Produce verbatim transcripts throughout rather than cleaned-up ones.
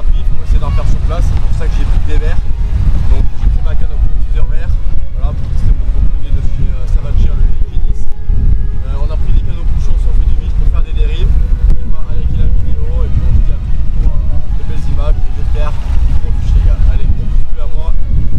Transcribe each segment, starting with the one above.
à vif, on va essayer d'en faire sur place, c'est pour ça que j'ai pris des verres. Donc j'ai pris ma canne au diffuseur vert, voilà, pour tester mon gros premier de chez euh, Savagir, le G dix. Euh, on a pris des canaux bouchons sur V deux pour faire des dérives. Et on va liker la vidéo et puis on se dit à plus pour euh, de belles images et j'espère qu'ils profitent les gars. Allez, on pousse plus à moi.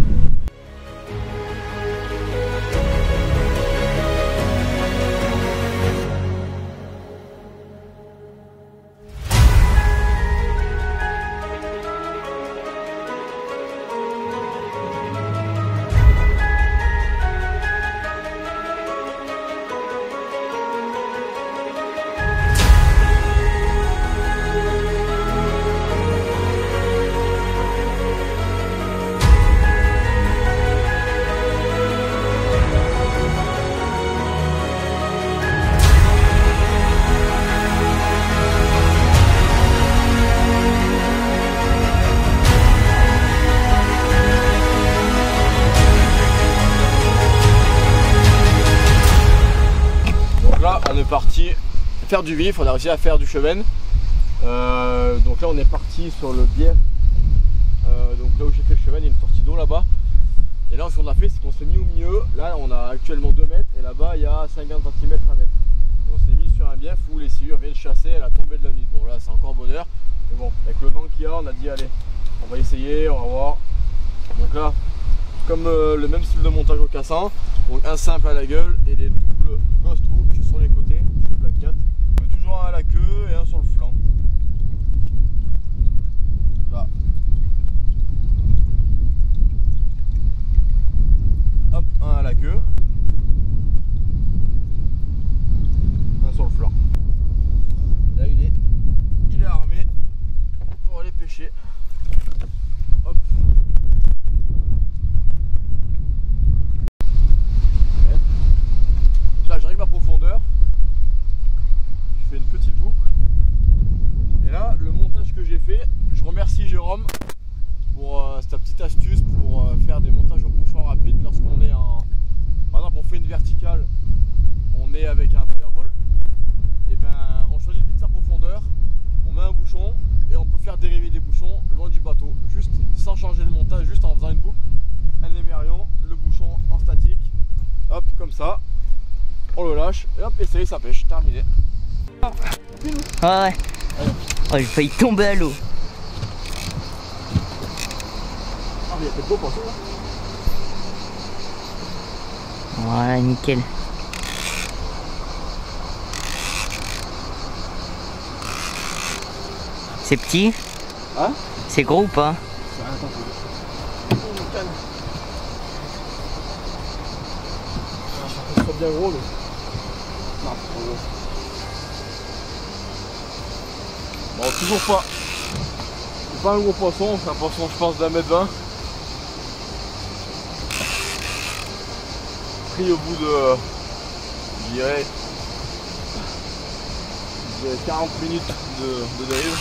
On est parti faire du vif, on a réussi à faire du cheven. Euh, donc là on est parti sur le biais. Euh, donc là où j'ai fait le cheven, il y a une sortie d'eau là-bas. Et là ce qu'on a fait, c'est qu'on s'est mis au milieu. Là on a actuellement deux mètres et là-bas il y a cinquante centimètres à mettre. Donc, on s'est mis sur un bief où les sciures viennent chasser à la tombée de la nuit. Bon là c'est encore bonheur. Mais bon, avec le vent qu'il y a, on a dit allez, on va essayer, on va voir. Donc là, comme euh, le même style de montage au cassant, donc un simple à la gueule et des doubles ghost hook sur les côtés, je fais black cat. Toujours un à la queue et un sur le flanc. Là. Hop, un à la queue. Un sur le flanc. Là il est, il est armé pour aller pêcher. Hop. Là je règle ma profondeur, je fais une petite boucle et là le montage que j'ai fait, je remercie Jérôme pour euh, sa petite astuce pour euh, faire des montages au bouchon rapide lorsqu'on est en, par exemple on fait une verticale, on est avec un firewall, et ben on choisit vite sa profondeur, on met un bouchon et on peut faire dériver des bouchons loin du bateau, juste sans changer le montage, juste en faisant une boucle, un émerion, le bouchon en statique, hop comme ça. On le lâche et hop, et ça y est, ça pêche, terminé. Ah ouais. Oh, j'ai failli tomber à l'eau. Ah, mais il y a peut-être beau poisson là. Voilà, nickel. C'est petit? Hein? C'est gros ou pas? C'est rien, attends, c'est une canne. Ah, ça serait bien gros, mais. Non, c'est trop gros. Bon, toujours pas. C'est pas un gros poisson, c'est un poisson, je pense, d'un mètre vingt. Pris au bout de. Je dirais. Je dirais quarante minutes de, de dérive.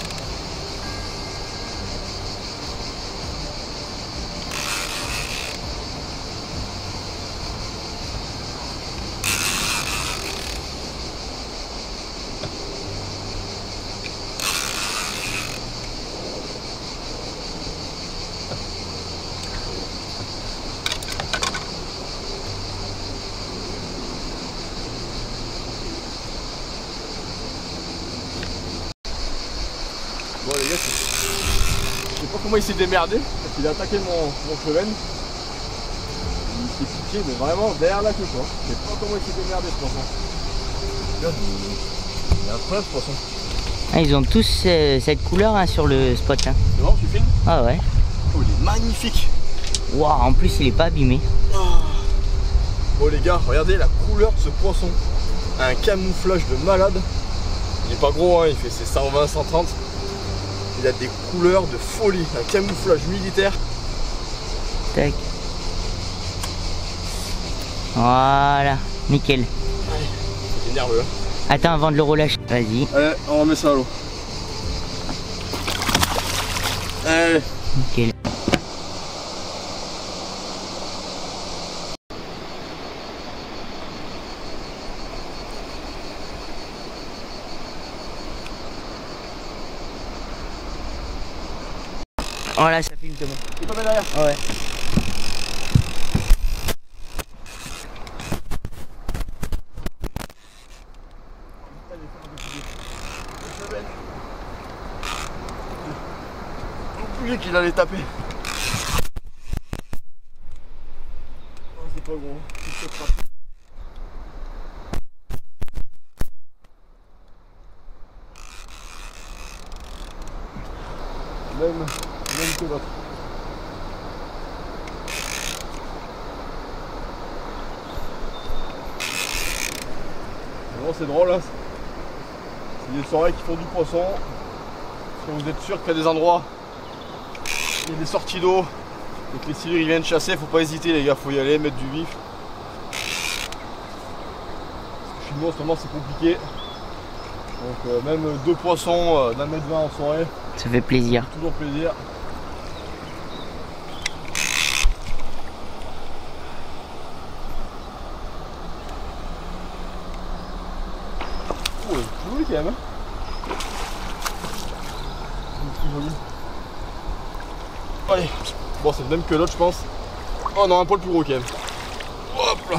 Bon les gars, je sais pas comment il s'est démerdé, parce qu'il a attaqué mon, mon cheven. Il s'est piqué, mais vraiment derrière la queue quoi. Je sais pas comment il s'est démerdé ce poisson. Regarde, il est incroyable ce poisson. Ah, ils ont tous euh, cette couleur hein, sur le spot là. C'est bon, tu filmes? Ah ouais. Oh, il est magnifique. Waouh, en plus il est pas abîmé. Oh. Bon les gars, regardez la couleur de ce poisson. Un camouflage de malade. Il est pas gros, hein, il fait ses cent vingt, cent trente. Il a des couleurs de folie, un camouflage militaire. Tac. Voilà, nickel. Allez, c'est nerveux. Hein. Attends avant de le relâcher. Vas-y. Allez, on remet ça à l'eau. Allez. Nickel. Oh là, ça filme Thomas. Tu peux mettre derrière. Ouais. Oublié qu'il allait taper. Oh, c'est pas gros. C'est pas grave. Même, même que l'autre. Bon, c'est drôle, hein. C'est des soirées qui font du poisson. Parce que vous êtes sûr qu'il y a des endroits, il y a des sorties d'eau, et que les silures ils viennent chasser, faut pas hésiter les gars, faut y aller, mettre du vif. Parce que chez nous en ce moment c'est compliqué. Donc euh, même deux poissons euh, d'un mètre vingt en soirée. Ça fait plaisir. Toujours plaisir. Oh, c'est joli quand même. Hein, c'est joli. Allez, bon c'est le même que l'autre je pense. Oh non, un poil plus gros quand même. Hop là.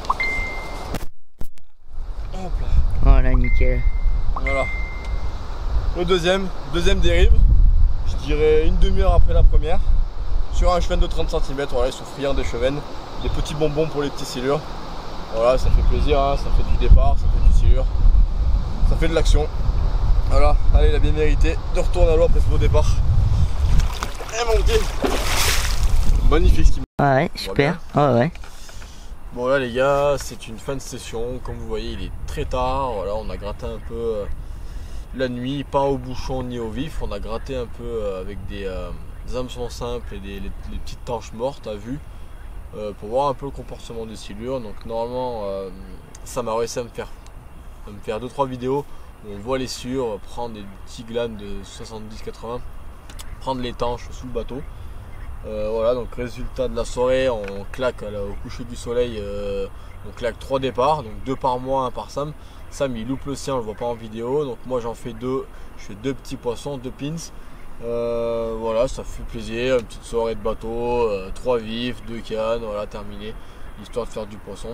Hop là. Oh là, nickel. Voilà. Le deuxième, deuxième dérive. Je dirais une demi-heure après la première. Sur un cheven de trente centimètres, voilà, ils sont friands des chevennes. Des petits bonbons pour les petits silures. Voilà, ça fait plaisir, hein, ça fait du départ, ça fait du silure. Ça fait de l'action. Voilà, allez, il a bien mérité de retourner à l'eau après ce beau départ. Et mon petit. Magnifique ce qui Ah ouais, super. Ah ouais. Bon là les gars, c'est une fin de session. Comme vous voyez, il est très tard. Voilà, on a gratté un peu euh, la nuit, pas au bouchon ni au vif. On a gratté un peu euh, avec des, euh, des hameçons simples et des les, les petites tanches mortes à vue euh, pour voir un peu le comportement des silures. Donc normalement, euh, ça m'a réussi à me faire à me faire deux trois vidéos où on voit les silures prendre des petits glanes de soixante-dix quatre-vingts, prendre les tanches sous le bateau. Euh, voilà, donc résultat de la soirée, on claque là, au coucher du soleil, euh, on claque trois départs, donc deux par moi, un par Sam. Sam il loupe le sien, on le voit pas en vidéo, donc moi j'en fais deux, je fais deux petits poissons, deux pins. Euh, voilà, ça fait plaisir, une petite soirée de bateau, euh, trois vifs, deux cannes, voilà, terminé, histoire de faire du poisson.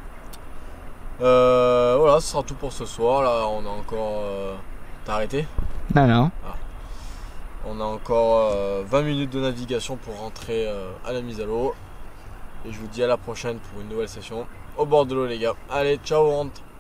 Euh, voilà, ce sera tout pour ce soir. Là, on a encore. Euh... T'as arrêté? Non, non. Ah. On a encore euh, vingt minutes de navigation pour rentrer euh, à la mise à l'eau. Et je vous dis à la prochaine pour une nouvelle session au bord de l'eau, les gars. Allez, ciao, on rentre.